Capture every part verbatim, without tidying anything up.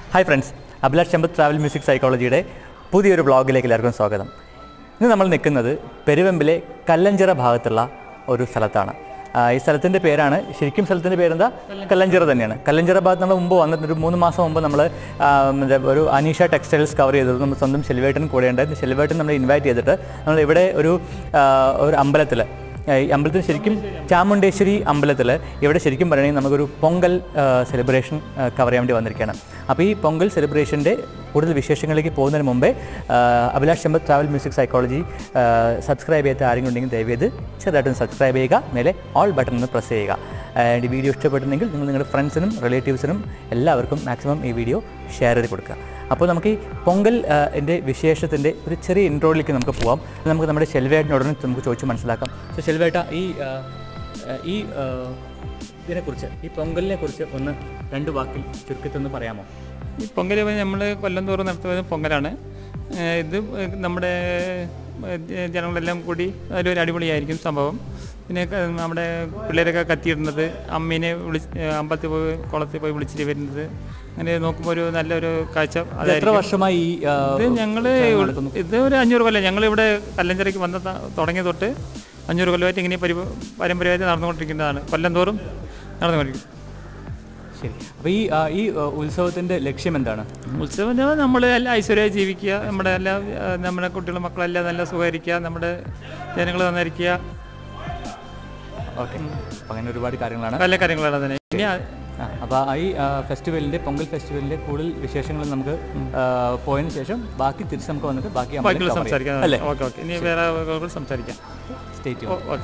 Hi friends, Abhilash Champath travel music സൈക്കോളജിയുടെ പുതിയൊരു വ്ളോഗിലേക്ക് എല്ലാവർക്കും സ്വാഗതം. ഇന്ന് നമ്മൾ നിൽക്കുന്നത് പെരുവെമ്പിലെ കല്ലഞ്ചിറ ഭാഗത്തുള്ള ഒരു സ്ഥലത്താണ്. ഈ സ്ഥലത്തിൻ്റെ പേരാണ്, ശരിക്കും സ്ഥലത്തിൻ്റെ പേരെന്താ? കല്ലഞ്ചിറ തന്നെയാണ്. കല്ലഞ്ചിറ ഭാഗത്ത് നമ്മൾ മുമ്പ് വന്നിട്ട് ഒരു മൂന്ന് മാസം മുമ്പ് നമ്മൾ ഒരു അനീഷ ടെക്സ്റ്റൈൽസ് കവർ ചെയ്തത് നമ്മൾ സ്വന്തം ഷെൽവേട്ടൻ കൂടെ ഉണ്ടായിരുന്നു. ഷെൽവേട്ടൻ നമ്മൾ ഇൻവൈറ്റ് ചെയ്തിട്ട് നമ്മൾ ഇവിടെ ഒരു ഒരു അമ്പലത്തിൽ, ഈ അമ്പലത്തിൽ ശരിക്കും ചാമുണ്ടേശ്വരി അമ്പലത്തിൽ ഇവിടെ ശരിക്കും പറയുകയാണെങ്കിൽ നമുക്കൊരു പൊങ്കൽ സെലിബ്രേഷൻ കവർ ചെയ്യാൻ വേണ്ടി വന്നിരിക്കുകയാണ്. അപ്പോൾ ഈ പൊങ്കൽ സെലിബ്രേഷൻ്റെ കൂടുതൽ വിശേഷങ്ങളിലേക്ക് പോകുന്നതിന് മുമ്പേ Abhilash Champath travel music psychology subscribe ചെയ്യാത്ത ആരെങ്കിലും ഉണ്ടെങ്കിൽ ദയവേത് ചെറുതായിട്ടൊന്ന് സബ്സ്ക്രൈബ് ചെയ്യുക, മേലെ ഓൾ ബട്ടൺ ഒന്ന് പ്രസ് ചെയ്യുക. ഈ വീഡിയോ ഇഷ്ടപ്പെടുന്നെങ്കിൽ നിങ്ങൾ നിങ്ങളുടെ ഫ്രണ്ട്സിനും റിലേറ്റീവ്സിനും എല്ലാവർക്കും മാക്സിമം ഈ വീഡിയോ ഷെയർ ചെയ്ത് കൊടുക്കുക. അപ്പോൾ നമുക്ക് ഈ പൊങ്കൽ എൻ്റെ വിശേഷത്തിൻ്റെ ഒരു ചെറിയ ഇൻട്രോയിലേക്ക് നമുക്ക് പോകാം. നമുക്ക് നമ്മുടെ ഷെൽവേട്ടനോടനെ നമുക്ക് ചോദിച്ച് മനസ്സിലാക്കാം. സോ ഷെൽവേട്ട, ഈ ഈ ഇതിനെക്കുറിച്ച്, ഈ പൊങ്കലിനെ കുറിച്ച് ഒന്ന് രണ്ട് വാക്കിൽ ചുരുക്കത്തൊന്ന് പറയാമോ? ഈ പൊങ്കൽ നമ്മൾ കൊല്ലം തോറും നടത്തുന്നത് പൊങ്കലാണ്. ഇത് നമ്മുടെ ജനങ്ങളെല്ലാം കൂടി അതിലൊരു അടിപൊളിയായിരിക്കും സംഭവം. പിന്നെ നമ്മുടെ പിള്ളേരൊക്കെ കത്തിയിടുന്നത്, അമ്മീനെ വിളി അമ്പലത്തിൽ പോയി കുളത്തിൽ പോയി വിളിച്ചിട്ട് വരുന്നത്, അങ്ങനെ നോക്കുമ്പോൾ ഒരു നല്ലൊരു കാഴ്ച. എത്ര വർഷമായി ഇത് ഞങ്ങൾ ഇത് ഒരു അഞ്ഞൂറ് കൊല്ലം ഞങ്ങളിവിടെ കല്ലഞ്ചിറയ്ക്ക് വന്ന തുടങ്ങിയ തൊട്ട് അഞ്ഞൂറ് കൊല്ലമായിട്ട് ഇങ്ങനെ പരി പാരമ്പര്യമായിട്ട് നടന്നുകൊണ്ടിരിക്കുന്നതാണ്. കൊല്ലം തോറും നടന്നുകൊണ്ടിരിക്കും. ശരി. അപ്പോൾ ഈ ഈ ഉത്സവത്തിൻ്റെ ലക്ഷ്യം എന്താണ്? ഉത്സവം നമ്മൾ എല്ലാം ഐശ്വര്യമായി ജീവിക്കുക, നമ്മുടെ എല്ലാ നമ്മുടെ കുട്ടികളും മക്കളെല്ലാം നല്ല സുഖമായിരിക്കുക, നമ്മുടെ ജനങ്ങൾ നന്നായിരിക്കുക. ഓക്കെ, അപ്പോൾ അങ്ങനെ ഒരുപാട് കാര്യങ്ങളാണ്, നല്ല കാര്യങ്ങളാണ് തന്നെ. ഇനി അപ്പോൾ ഈ ഫെസ്റ്റിവലിൻ്റെ, പൊങ്കൽ ഫെസ്റ്റിവലിൻ്റെ കൂടുതൽ വിശേഷങ്ങൾ നമുക്ക് പോയതിന് ശേഷം ബാക്കി തിരിച്ച് നമുക്ക് വന്നിട്ട് ബാക്കി സംസാരിക്കാം അല്ലേ? ഓക്കെ ഓക്കെ ഇനി വേറെ സംസാരിക്കാം. State okay.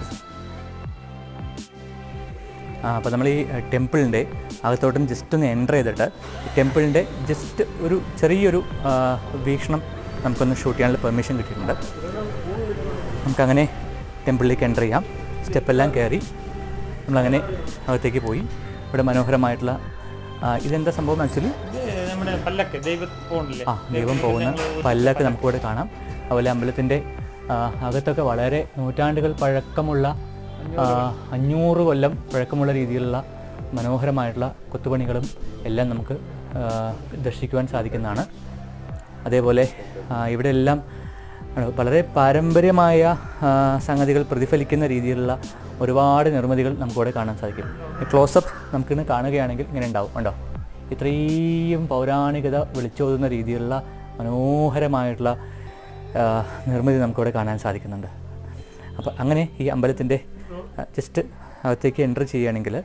ആ അപ്പോൾ നമ്മൾ ഈ ടെമ്പിളിൻ്റെ അകത്തോട്ടും ജസ്റ്റ് ഒന്ന് എൻ്റർ ചെയ്തിട്ട് ടെമ്പിളിൻ്റെ ജസ്റ്റ് ഒരു ചെറിയൊരു വീക്ഷണം നമുക്കൊന്ന് ഷൂട്ട് ചെയ്യാനുള്ള പെർമിഷൻ കിട്ടിയിട്ടുണ്ട്. നമുക്കങ്ങനെ ടെമ്പിളിലേക്ക് എൻ്റർ ചെയ്യാം. സ്റ്റെപ്പെല്ലാം കയറി നമ്മളങ്ങനെ അകത്തേക്ക് പോയി. ഇവിടെ മനോഹരമായിട്ടുള്ള ഇതെന്താ സംഭവം? ആക്ച്വലി നമ്മുടെ പല്ലക്ക് ആ ദൈവം പോകുന്ന പല്ലക്ക് നമുക്കിവിടെ കാണാം. അതുപോലെ അമ്പലത്തിൻ്റെ അകത്തൊക്കെ വളരെ നൂറ്റാണ്ടുകൾ പഴക്കമുള്ള, അഞ്ഞൂറ് കൊല്ലം പഴക്കമുള്ള രീതിയിലുള്ള മനോഹരമായിട്ടുള്ള കൊത്തുപണികളും എല്ലാം നമുക്ക് ദർശിക്കുവാൻ സാധിക്കുന്നതാണ്. അതേപോലെ ഇവിടെ എല്ലാം വളരെ പാരമ്പര്യമായ സംഗതികൾ പ്രതിഫലിക്കുന്ന രീതിയിലുള്ള ഒരുപാട് നിർമ്മിതികൾ നമുക്കിവിടെ കാണാൻ സാധിക്കും. ക്ലോസപ്പ് നമുക്കിന്ന് കാണുകയാണെങ്കിൽ ഇങ്ങനെ ഉണ്ടാവും, ഉണ്ടോ? ഇത്രയും പൗരാണികത വിളിച്ചോതുന്ന രീതിയിലുള്ള മനോഹരമായിട്ടുള്ള നിർമ്മിതി നമുക്കിവിടെ കാണാൻ സാധിക്കുന്നുണ്ട്. അപ്പോൾ അങ്ങനെ ഈ അമ്പലത്തിൻ്റെ ജസ്റ്റ് അകത്തേക്ക് എൻ്റർ ചെയ്യുകയാണെങ്കിൽ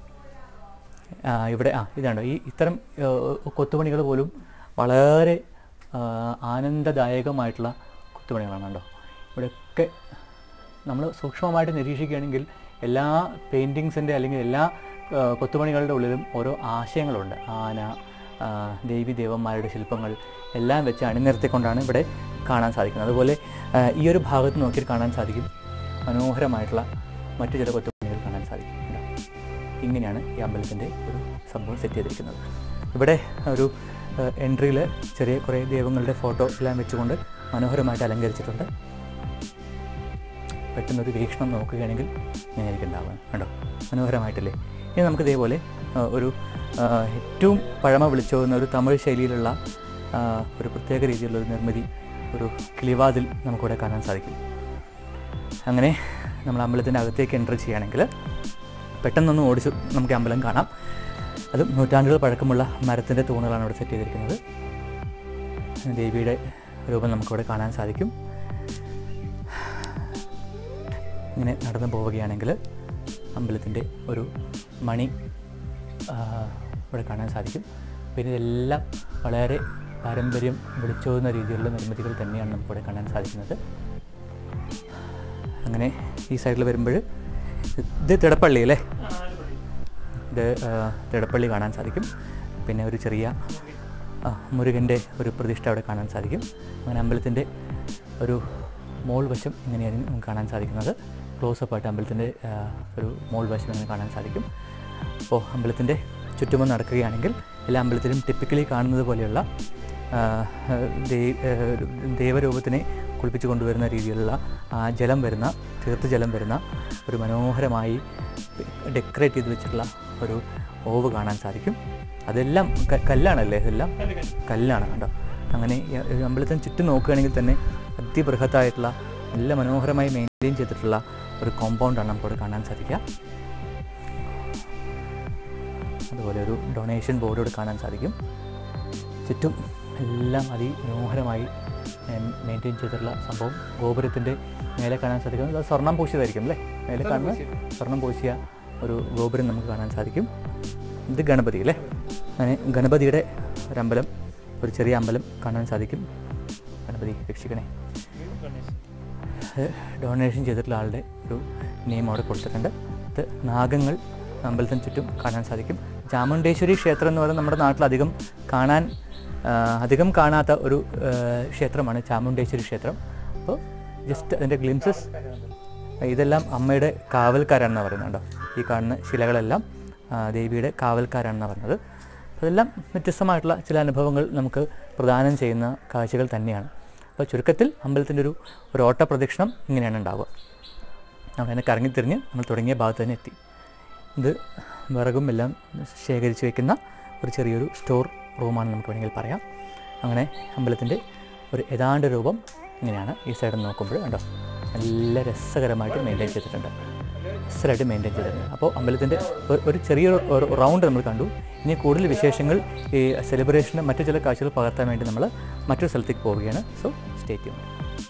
ഇവിടെ ആ ഇതാണ്ടോ, ഈ ഇത്തരം കൊത്തുപണികൾ പോലും വളരെ ആനന്ദദായകമായിട്ടുള്ള കൊത്തുപണികളാണ്. കണ്ടോ, ഇവിടെയൊക്കെ നമ്മൾ സൂക്ഷ്മമായിട്ട് നിരീക്ഷിക്കുകയാണെങ്കിൽ എല്ലാ പെയിൻറ്റിങ്സിൻ്റെ അല്ലെങ്കിൽ എല്ലാ കൊത്തുപണികളുടെ ഉള്ളിലും ഓരോ ആശയങ്ങളുണ്ട്. ആന, ദേവി ദേവന്മാരുടെ ശില്പങ്ങൾ എല്ലാം വെച്ച് അണിനിരത്തിക്കൊണ്ടാണ് ഇവിടെ കാണാൻ സാധിക്കുന്നത്. അതുപോലെ ഈ ഒരു ഭാഗത്ത് നോക്കിയാൽ കാണാൻ സാധിക്കും മനോഹരമായിട്ടുള്ള മറ്റു ചില കൊത്തുപണികൾ കാണാൻ സാധിക്കും. ഇങ്ങനെയാണ് ഈ അമ്പലത്തിൻ്റെ ഒരു സംഭവം സെറ്റ് ചെയ്തിരിക്കുന്നത്. ഇവിടെ ഒരു എൻട്രിയിൽ ചെറിയ കുറേ ദൈവങ്ങളുടെ ഫോട്ടോ എല്ലാം വെച്ചുകൊണ്ട് മനോഹരമായിട്ട് അലങ്കരിച്ചിട്ടുണ്ട്. പെട്ടെന്നൊരു വീക്ഷണം നോക്കുകയാണെങ്കിൽ ഇങ്ങനെയായിരിക്കും ഉണ്ടാവുക, കണ്ടോ? മനോഹരമായിട്ടല്ലേ? ഇനി നമുക്ക് ഇതേപോലെ ഒരു ഏറ്റവും പഴമ വിളിച്ചോകുന്ന ഒരു തമിഴ് ശൈലിയിലുള്ള ഒരു പ്രത്യേക രീതിയിലുള്ള ഒരു നിർമ്മിതി, ഒരു കിളിവാതിൽ നമുക്കിവിടെ കാണാൻ സാധിക്കും. അങ്ങനെ നമ്മൾ അമ്പലത്തിൻ്റെ അകത്തേക്ക് എൻ്റർ ചെയ്യുകയാണെങ്കിൽ പെട്ടെന്നൊന്ന് ഓടിച്ച് നമുക്ക് അമ്പലം കാണാം. അത് നൂറ്റാണ്ടുകൾ പഴക്കമുള്ള മരത്തിൻ്റെ തൂണുകളാണ് ഇവിടെ സെറ്റ് ചെയ്തിരിക്കുന്നത്. ദേവിയുടെ രൂപം നമുക്കിവിടെ കാണാൻ സാധിക്കും. ഇങ്ങനെ നടന്നു പോവുകയാണെങ്കിൽ അമ്പലത്തിൻ്റെ ഒരു മണി ഇവിടെ കാണാൻ സാധിക്കും. പിന്നെ ഇതെല്ലാം വളരെ പാരമ്പര്യം വിളിച്ചോതുന്ന രീതിയിലുള്ള നിർമ്മിതികൾ തന്നെയാണ് നമുക്കിവിടെ കാണാൻ സാധിക്കുന്നത്. അങ്ങനെ ഈ സൈഡിൽ വരുമ്പോൾ ഇത് തിടപ്പള്ളി അല്ലേ? ഇത് തിടപ്പള്ളി കാണാൻ സാധിക്കും. പിന്നെ ഒരു ചെറിയ മുരുകൻ്റെ ഒരു പ്രതിഷ്ഠ അവിടെ കാണാൻ സാധിക്കും. അങ്ങനെ അമ്പലത്തിൻ്റെ ഒരു മോൾ വശം ഇങ്ങനെയാണ് നമുക്ക് കാണാൻ സാധിക്കുന്നത്. ക്ലോസപ്പായിട്ട് അമ്പലത്തിൻ്റെ ഒരു മോൾ വശം ഇങ്ങനെ കാണാൻ സാധിക്കും. അപ്പോൾ അമ്പലത്തിൻ്റെ ചുറ്റുമൊന്ന് നടക്കുകയാണെങ്കിൽ എല്ലാ അമ്പലത്തിലും ടിപ്പിക്കലി കാണുന്നത് പോലെയുള്ള ദേവരൂപത്തിനെ കുളിപ്പിച്ച് കൊണ്ടുവരുന്ന രീതിയിലുള്ള ജലം വരുന്ന, തീർത്ത് ജലം വരുന്ന ഒരു മനോഹരമായി ഡെക്കറേറ്റ് ചെയ്ത് വെച്ചിട്ടുള്ള ഒരു ഓവ് കാണാൻ സാധിക്കും. അതെല്ലാം കല്ലാണല്ലേ? ഇതെല്ലാം കല്ലാണ് കേട്ടോ. അങ്ങനെ അമ്പലത്തിന് ചുറ്റും നോക്കുകയാണെങ്കിൽ തന്നെ അതിബൃഹത്തായിട്ടുള്ള നല്ല മനോഹരമായി മെയിൻറ്റെയിൻ ചെയ്തിട്ടുള്ള ഒരു കോമ്പൗണ്ടാണ് നമുക്കവിടെ കാണാൻ സാധിക്കുക. അതുപോലെ ഒരു ഡൊണേഷൻ ബോർഡ് ഇവിടെ കാണാൻ സാധിക്കും. ചുറ്റും എല്ലാം അതിമനോഹരമായി മെയിൻറ്റെയിൻ ചെയ്തിട്ടുള്ള സംഭവം. ഗോപുരത്തിൻ്റെ മേലെ കാണാൻ സാധിക്കും. അത് സ്വർണ്ണം പൂശിയതായിരിക്കും അല്ലേ? മേലെ കാണുന്ന സ്വർണ്ണം പൂശിയ ഒരു ഗോപുരം നമുക്ക് കാണാൻ സാധിക്കും. ഇത് ഗണപതി അല്ലേ? അങ്ങനെ ഗണപതിയുടെ ഒരമ്പലം, ഒരു ചെറിയ അമ്പലം കാണാൻ സാധിക്കും. ഗണപതി രക്ഷിക്കണേ. ഡൊണേഷൻ ചെയ്തിട്ടുള്ള ആളുടെ ഒരു നെയിം അവിടെ കൊടുത്തിട്ടുണ്ട്. ഇത് നാഗങ്ങൾ അമ്പലത്തിന് ചുറ്റും കാണാൻ സാധിക്കും. ചാമുണ്ടേശ്വരി ക്ഷേത്രം എന്ന് പറയുന്നത് നമ്മുടെ നാട്ടിലധികം കാണാൻ അധികം കാണാത്ത ഒരു ക്ഷേത്രമാണ് ചാമുണ്ടേശ്വരി ക്ഷേത്രം. അപ്പോൾ ജസ്റ്റ് അതിൻ്റെ ഗ്ലിംസസ്. ഇതെല്ലാം അമ്മയുടെ കാവൽക്കാരാണെന്ന് പറയുന്നുണ്ടോ? ഈ കാണുന്ന ശിലകളെല്ലാം ദേവിയുടെ കാവൽക്കാരാണെന്ന് പറയുന്നത്. അതെല്ലാം വ്യത്യസ്തമായിട്ടുള്ള ചില അനുഭവങ്ങൾ നമുക്ക് പ്രദാനം ചെയ്യുന്ന കാഴ്ചകൾ തന്നെയാണ്. അപ്പോൾ ചുരുക്കത്തിൽ അമ്പലത്തിൻ്റെ ഒരു ഒരു ഓട്ട പ്രദക്ഷിണം ഇങ്ങനെയാണ് ഉണ്ടാവുക. നമ്മളതിനെ കറങ്ങിത്തിരിഞ്ഞ് നമ്മൾ തുടങ്ങിയ ഭാഗത്ത് തന്നെ എത്തി. ഇത് വിറകും എല്ലാം ശേഖരിച്ച് വയ്ക്കുന്ന ഒരു ചെറിയൊരു സ്റ്റോർ റൂമാണ് നമുക്ക് വേണമെങ്കിൽ പറയാം. അങ്ങനെ അമ്പലത്തിൻ്റെ ഒരു ഏതാണ്ട് രൂപം ഇങ്ങനെയാണ്. ഈ സൈഡിൽ നോക്കുമ്പോൾ കണ്ടോ, നല്ല രസകരമായിട്ട് മെയിൻറ്റെയിൻ ചെയ്തിട്ടുണ്ട്. രസമായിട്ട് മെയിൻറ്റെയിൻ ചെയ്തിട്ടുണ്ട്. അപ്പോൾ അമ്പലത്തിൻ്റെ ഒരു ചെറിയൊരു റൗണ്ട് നമ്മൾ കണ്ടു. ഇനി കൂടുതൽ വിശേഷങ്ങൾ ഈ സെലിബ്രേഷന് മറ്റു ചില കാഴ്ചകൾ പകർത്താൻ വേണ്ടി നമ്മൾ മറ്റൊരു സ്ഥലത്തേക്ക് പോവുകയാണ്. So stay tuned.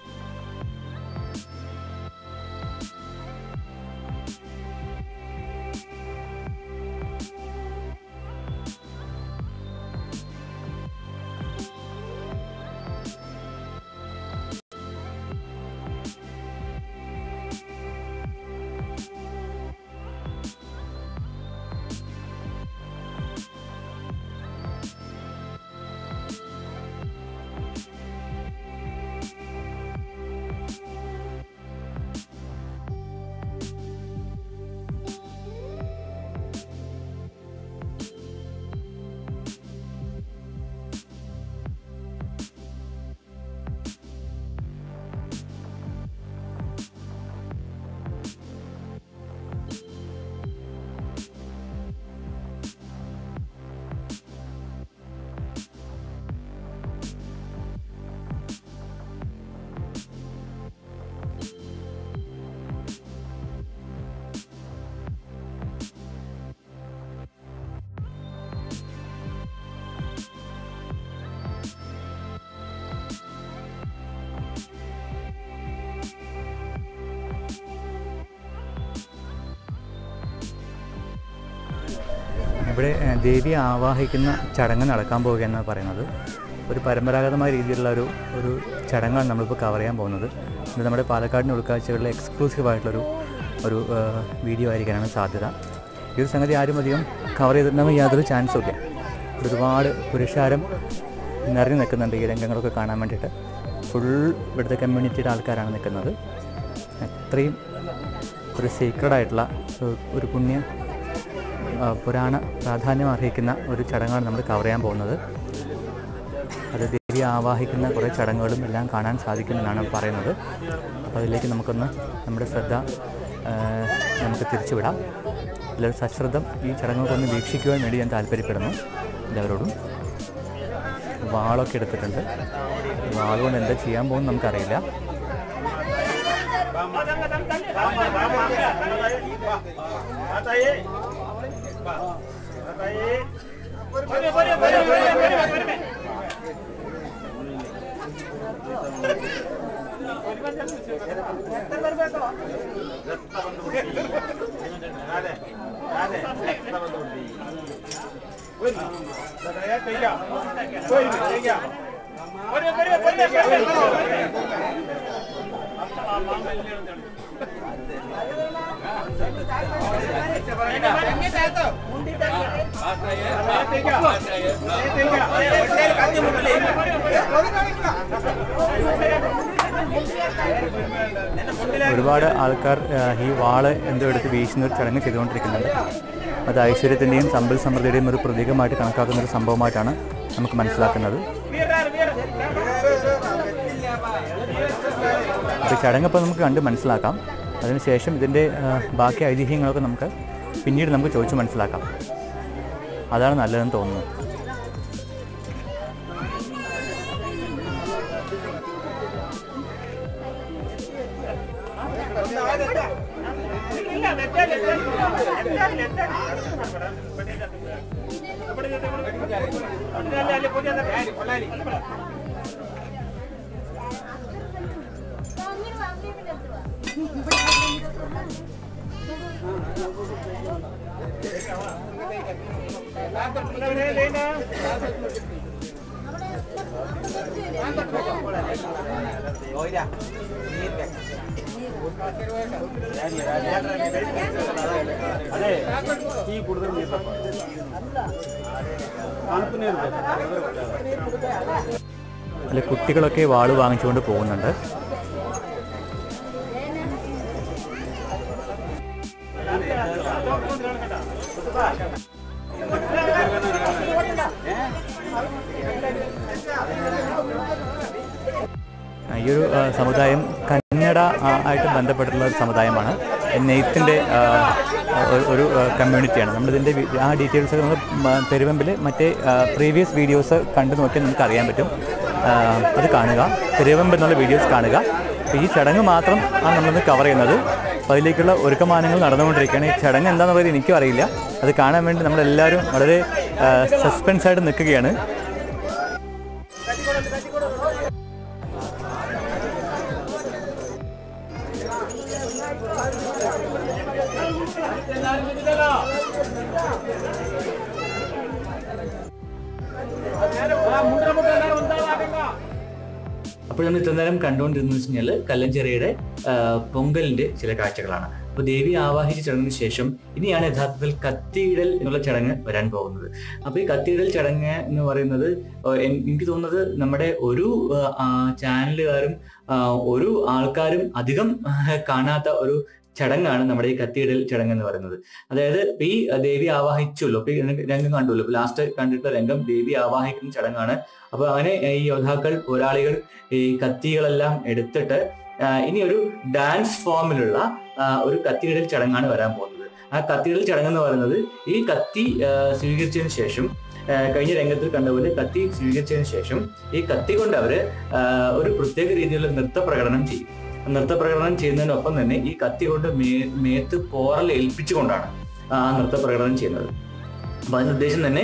ഇവിടെ ദേവിയെ ആവാഹിക്കുന്ന ചടങ്ങ് നടക്കാൻ പോവുകയെന്നാണ് പറയുന്നത്. ഒരു പരമ്പരാഗതമായ രീതിയിലുള്ള ഒരു ഒരു ചടങ്ങാണ് നമ്മളിപ്പോൾ കവർ ചെയ്യാൻ പോകുന്നത്. ഇത് നമ്മുടെ പാലക്കാടിൻ്റെ ഉൾക്കാഴ്ചകളിലെ എക്സ്ക്ലൂസീവായിട്ടുള്ളൊരു ഒരു വീഡിയോ ആയിരിക്കാനാണ് സാധ്യത. ഈ ഒരു സംഗതി ആരും അധികം കവർ ചെയ്തിട്ടുണ്ടെങ്കിൽ യാതൊരു ചാൻസും ഇല്ല. ഒരുപാട് പുരുഷാരം നിറഞ്ഞു നിൽക്കുന്നുണ്ട് ഈ രംഗങ്ങളൊക്കെ കാണാൻ വേണ്ടിയിട്ട്. ഫുൾ ഇവിടുത്തെ കമ്മ്യൂണിറ്റിയുടെ ആൾക്കാരാണ് നിൽക്കുന്നത്. അത്രയും ഒരു സീക്രഡായിട്ടുള്ള ഒരു പുണ്യ പുരാണ പ്രാധാന്യം അർഹിക്കുന്ന ഒരു ചടങ്ങാണ് നമ്മൾ കവർ ചെയ്യാൻ പോകുന്നത്. അത് ദേവിയെ ആവാഹിക്കുന്ന കുറേ ചടങ്ങുകളും എല്ലാം കാണാൻ സാധിക്കുമെന്നാണ് പറയുന്നത്. അപ്പോൾ അതിലേക്ക് നമുക്കൊന്ന് നമ്മുടെ ശ്രദ്ധ നമുക്ക് തിരിച്ചുവിടാം. എല്ലാവരും സശ്രദ്ധം ഈ ചടങ്ങുകളൊന്ന് വീക്ഷിക്കുവാൻ വേണ്ടി ഞാൻ താല്പര്യപ്പെടുന്നു എല്ലാവരോടും. വാളൊക്കെ എടുത്തിട്ടുണ്ട്. വാളുകൊണ്ട് എന്താ ചെയ്യാൻ പോകുന്നത് നമുക്കറിയില്ല. ഒരുപാട് ആൾക്കാർ ഈ വാള് എന്തോ എടുത്ത് വീശുന്ന ഒരു ചടങ്ങ് ചെയ്തുകൊണ്ടിരിക്കുന്നുണ്ട്. അത് ഐശ്വര്യത്തിൻ്റെയും സമ്പൽ സമൃദ്ധിയുടെയും ഒരു പ്രതീകമായിട്ട് കണക്കാക്കുന്ന ഒരു സംഭവമായിട്ടാണ് നമുക്ക് മനസ്സിലാക്കുന്നത്. അപ്പോൾ ചടങ്ങ് ഇപ്പോൾ നമുക്ക് കണ്ട് മനസ്സിലാക്കാം. അതിനുശേഷം ഇതിൻ്റെ ബാക്കി ഐതിഹ്യങ്ങളൊക്കെ നമുക്ക് പിന്നീട് നമുക്ക് ചോദിച്ച് മനസ്സിലാക്കാം. അതാണ് നല്ലതെന്ന് തോന്നുന്നു. അല്ല, കുട്ടികളൊക്കെ വാള് വാങ്ങിച്ചുകൊണ്ട് പോകുന്നുണ്ട്. ഈ ഒരു സമുദായം കന്നഡ ആയിട്ട് ബന്ധപ്പെട്ടുള്ള ഒരു സമുദായമാണ്. നെയ്ത്തിൻ്റെ ഒരു കമ്മ്യൂണിറ്റിയാണ്. നമ്മളിതിൻ്റെ ആ ഡീറ്റെയിൽസ് നമ്മൾ പെരുവെമ്പിൽ മറ്റേ പ്രീവിയസ് വീഡിയോസ് കണ്ടു നോക്കിയാൽ നമുക്ക് അറിയാൻ പറ്റും. അത് കാണുക, പെരുവെമ്പ് എന്നുള്ള വീഡിയോസ് കാണുക. ഈ ചടങ്ങ് മാത്രം ആണ് നമ്മളിന്ന് കവർ ചെയ്യുന്നത്. അപ്പോൾ അതിലേക്കുള്ള ഒരുക്കമാനങ്ങൾ നടന്നുകൊണ്ടിരിക്കുകയാണ്. ഈ ചടങ്ങ് എന്താണെന്ന് പറയുന്നത് എനിക്കും അറിയില്ല. അത് കാണാൻ വേണ്ടി നമ്മളെല്ലാവരും വളരെ സസ്പെൻസായിട്ട് നിൽക്കുകയാണ്. അപ്പോൾ നമ്മൾ ഇത്ര നേരം കണ്ടുകൊണ്ടിരുന്നത് വെച്ച് കഴിഞ്ഞാൽ കല്ലഞ്ചിറയുടെ പൊങ്കലിൻ്റെ ചില കാഴ്ചകളാണ്. അപ്പോൾ ദേവി ആവാഹിച്ച ചടങ്ങിന് ശേഷം ഇനിയാണ് യഥാർത്ഥത്തിൽ കത്തിയിടൽ എന്നുള്ള ചടങ്ങ് വരാൻ പോകുന്നത്. അപ്പോൾ ഈ കത്തിയിടൽ ചടങ്ങ് എന്ന് പറയുന്നത് എനിക്ക് തോന്നുന്നത് നമ്മുടെ ഒരു ചാനലുകാരും ഒരു ആൾക്കാരും അധികം കാണാത്ത ഒരു ചടങ്ങാണ് നമ്മുടെ ഈ കത്തിയിടൽ ചടങ്ങ് എന്ന് പറയുന്നത്. അതായത് ഈ ദേവി ആവാഹിച്ചല്ലോ, ഇപ്പൊ രംഗം കണ്ടുല്ലോ, ഇപ്പൊ ലാസ്റ്റ് കണ്ടിട്ടുള്ള രംഗം ദേവി ആവാഹിക്കുന്ന ചടങ്ങാണ്. അപ്പൊ അങ്ങനെ ഈ യോദ്ധാക്കൾ പോരാളികൾ ഈ കത്തികളെല്ലാം എടുത്തിട്ട് ഇനി ഒരു ഡാൻസ് ഫോമിലുള്ള ഒരു കത്തിയിടൽ ചടങ്ങാണ് വരാൻ പോകുന്നത്. ആ കത്തിയിടൽ ചടങ്ങ് എന്ന് പറയുന്നത് ഈ കത്തി സ്വീകരിച്ചതിന് ശേഷം, കഴിഞ്ഞ രംഗത്തിൽ കണ്ടപോലെ കത്തി സ്വീകരിച്ചതിന് ശേഷം ഈ കത്തി കൊണ്ട് അവര് ഒരു പ്രത്യേക രീതിയിലുള്ള നൃത്ത പ്രകടനം ചെയ്യും. നൃത്ത പ്രകടനം ചെയ്യുന്നതിനൊപ്പം തന്നെ ഈ കത്തി കൊണ്ട് മേ മേത്ത് പോറൽ ഏൽപ്പിച്ചുകൊണ്ടാണ് ആ നൃത്ത പ്രകടനം ചെയ്യുന്നത്. അപ്പൊ അതിന്റെ ഉദ്ദേശം തന്നെ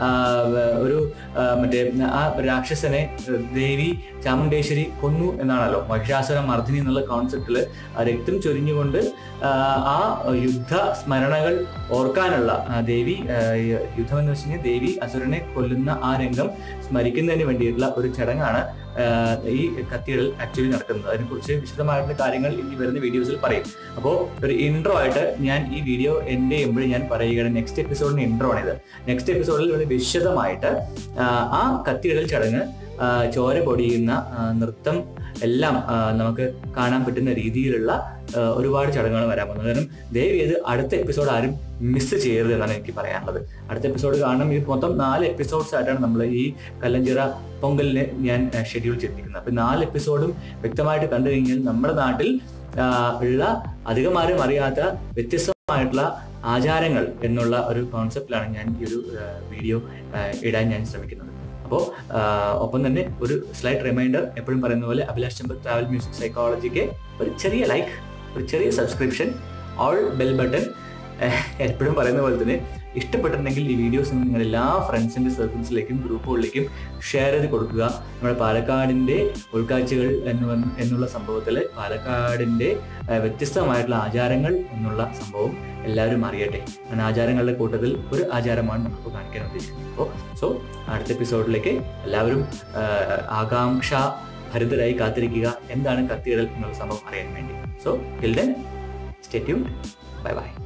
ഒരു മറ്റേ ആ രാക്ഷസനെ ദേവി ചാമുണ്ടേശ്വരി കൊന്നു എന്നാണല്ലോ. മഹിഷാസുര മർദ്ദിനി എന്നുള്ള കോൺസെപ്റ്റില് രക്തം ചൊരിഞ്ഞുകൊണ്ട് ആ യുദ്ധ സ്മരണകൾ ഓർക്കാനുള്ള ദേവി യുദ്ധം എന്ന് വെച്ച് കഴിഞ്ഞാൽ ദേവി അസുരനെ കൊല്ലുന്ന ആ രംഗം സ്മരിക്കുന്നതിന് വേണ്ടിയിട്ടുള്ള ഒരു ചടങ്ങാണ് ഈ കത്തിയിടൽ ആക്ച്വലി നടക്കുന്നത്. അതിനെക്കുറിച്ച് വിശദമായിട്ടുള്ള കാര്യങ്ങൾ ഇനി വരുന്ന വീഡിയോസിൽ പറയും. അപ്പോൾ ഒരു ഇൻട്രോ ആയിട്ട് ഞാൻ ഈ വീഡിയോ എൻ്റെ ചെയ്യുമ്പോൾ ഞാൻ പറയുകയാണ്. നെക്സ്റ്റ് എപ്പിസോഡിന് ഇൻട്രോ ആണിത്. നെക്സ്റ്റ് എപ്പിസോഡിൽ വളരെ വിശദമായിട്ട് ആ കത്തിയിടൽ ചടങ്ങ്, ചോര പൊടിയുന്ന നൃത്തം എല്ലാം നമുക്ക് കാണാൻ പറ്റുന്ന രീതിയിലുള്ള ഒരുപാട് ചടങ്ങുകൾ വരാൻ പോകുന്നത്. കാരണം ദേവി ഇത് അടുത്ത എപ്പിസോഡ് ആരും മിസ് ചെയ്യരുത് എന്നാണ് എനിക്ക് പറയാനുള്ളത്. അടുത്ത എപ്പിസോഡ് കാണണം. ഇത് മൊത്തം നാല് എപ്പിസോഡ്സ് ആയിട്ടാണ് നമ്മൾ ഈ കല്ലഞ്ചിറ പൊങ്കലിനെ ഞാൻ ഷെഡ്യൂൾ ചെയ്തിരിക്കുന്നത്. അപ്പൊ നാല് എപ്പിസോഡും വ്യക്തമായിട്ട് കണ്ടു കഴിഞ്ഞാൽ നമ്മുടെ നാട്ടിൽ ഉള്ള അധികമാരും അറിയാത്ത വ്യത്യസ്തമായിട്ടുള്ള ആചാരങ്ങൾ എന്നുള്ള ഒരു കോൺസെപ്റ്റിലാണ് ഞാൻ ഈ ഒരു വീഡിയോ ഇടാൻ ഞാൻ ശ്രമിക്കുന്നത്. അപ്പോൾ ഒപ്പം തന്നെ ഒരു സ്ലൈറ്റ് റിമൈൻഡർ, എപ്പോഴും പറയുന്ന പോലെ അഭിലാഷ് ചമ്പത്ത് ട്രാവൽ മ്യൂസിക് സൈക്കോളജിക്ക് ഒരു ചെറിയ ലൈക്ക്, ഒരു ചെറിയ സബ്സ്ക്രിപ്ഷൻ, ഓൾ ബെൽ ബട്ടൺ. എപ്പോഴും പറയുന്ന പോലെ തന്നെ ഇഷ്ടപ്പെട്ടിട്ടുണ്ടെങ്കിൽ ഈ വീഡിയോസ് നിങ്ങൾ എല്ലാ ഫ്രണ്ട്സിൻ്റെ സർക്കിൾസിലേക്കും ഗ്രൂപ്പുകളിലേക്കും ഷെയർ ചെയ്ത് കൊടുക്കുക. നമ്മുടെ പാലക്കാടിൻ്റെ ഉൾക്കാഴ്ചകൾ എന്ന് എന്നുള്ള സംഭവത്തിൽ പാലക്കാടിൻ്റെ വ്യത്യസ്തമായിട്ടുള്ള ആചാരങ്ങൾ എന്നുള്ള സംഭവം എല്ലാവരും അറിയട്ടെ. അങ്ങനെ ആചാരങ്ങളുടെ കൂട്ടത്തിൽ ഒരു ആചാരമാണ് നമുക്ക് കാണിക്കാൻ ഉദ്ദേശിക്കുന്നത്. അപ്പോൾ സോ അടുത്ത എപ്പിസോഡിലേക്ക് എല്ലാവരും ആകാംക്ഷ ഭരിതരായി കാത്തിരിക്കുക, എന്താണ് കത്തിയിടൽ എന്നുള്ള സംഭവം അറിയാൻ വേണ്ടി. So till then stay tuned. Bye by.